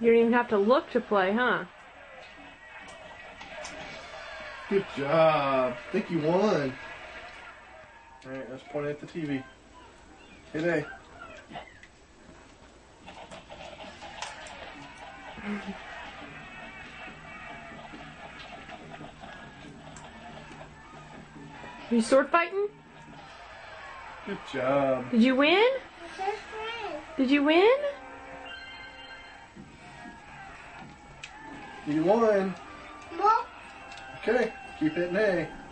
You don't even have to look to play, huh? Good job. I think you won. Alright, let's point at the TV. Hit A. You sword fighting? Good job. Did you win? Did you win? You won. No. Okay, keep hitting A.